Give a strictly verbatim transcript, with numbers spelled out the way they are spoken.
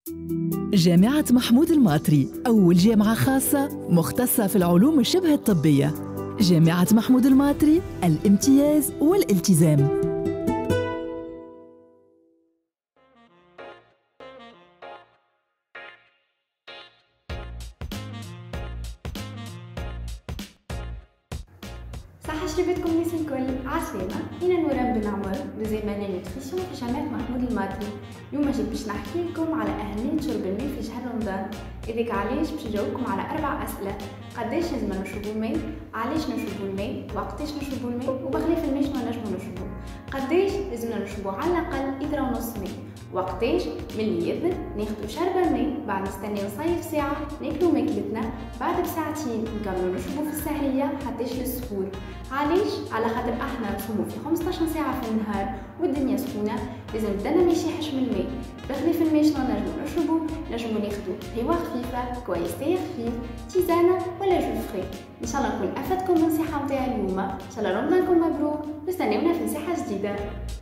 جامعة محمود الماطري، أول جامعة خاصة مختصة في العلوم الشبه الطبية. جامعة محمود الماطري، الامتياز والالتزام. صحة شربتكم الناس الكل عسلامة. أنا نوران بن عمر دوزيام اني نوتريسيون في جامعة محمود الماطري. اليوم جيت باش نحكي لكم على أهمية شرب الماء في شهر رمضان. إذاك علاش باش نجاوبكم على أربع أسئلة: قداش لازم نشربوا الماء؟ علاش نشربوا الماء؟ وقتاش نشربوا الماء؟ وبخلاف الماء شنو نجمو نشربوا؟ قداش لازمنا نشربوا على الأقل لتر ونص ماء؟ وقتاش ملي يذنب ناخدو شربة ماء، بعد نستناو صيف ساعة ناكلو ماكلتنا، بعد بساعتين نكملو نشربو في السحرية حتىش للسحور. علاش؟ على خاطر احنا نصومو في خمسطاش ساعة في النهار والدنيا سخونة، لازم بدنا ما يشيحش من الماء. بخلاف الماء شنو نجمو نشربو؟ نجمو ناخدو قهوة خفيفة، كويستير خفيف، تيزانة ولا جو فري. ان شاء الله نكون افدتكم النصيحة متاع اليوم. ان شاء الله رمضانكم مبروك، واستناونا في نصيحة جديدة.